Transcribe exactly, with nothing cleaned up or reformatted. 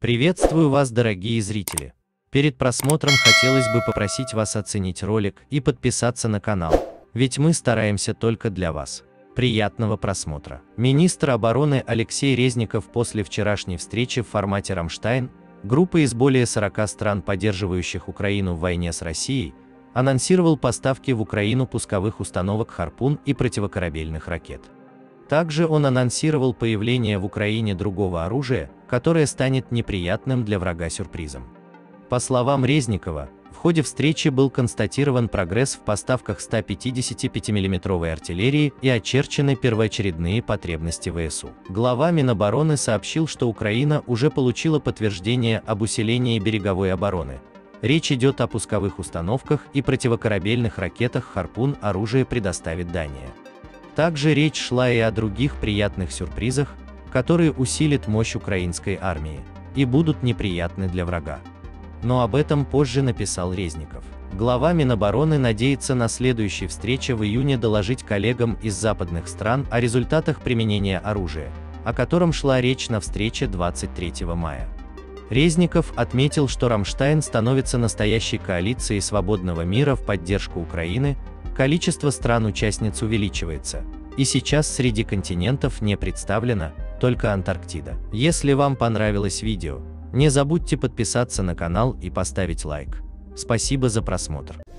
Приветствую вас, дорогие зрители! Перед просмотром хотелось бы попросить вас оценить ролик и подписаться на канал, ведь мы стараемся только для вас. Приятного просмотра! Министр обороны Алексей Резников после вчерашней встречи в формате «Рамштайн», группы из более сорока стран, поддерживающих Украину в войне с Россией, анонсировал поставки в Украину пусковых установок «Харпун» и противокорабельных ракет. Также он анонсировал появление в Украине другого оружия, которое станет неприятным для врага сюрпризом. По словам Резникова, в ходе встречи был констатирован прогресс в поставках ста пятидесяти пятимиллиметровой артиллерии и очерчены первоочередные потребности ВСУ. Глава Минобороны сообщил, что Украина уже получила подтверждение об усилении береговой обороны. Речь идет о пусковых установках и противокорабельных ракетах «Харпун», оружие предоставит Дания. Также речь шла и о других приятных сюрпризах, которые усилят мощь украинской армии и будут неприятны для врага. Но об этом позже написал Резников. Глава Минобороны надеется на следующей встрече в июне доложить коллегам из западных стран о результатах применения оружия, о котором шла речь на встрече двадцать третьего мая. Резников отметил, что «Рамштайн» становится настоящей коалицией свободного мира в поддержку Украины, количество стран-участниц увеличивается, и сейчас среди континентов не представлена только Антарктида. Если вам понравилось видео, не забудьте подписаться на канал и поставить лайк. Спасибо за просмотр.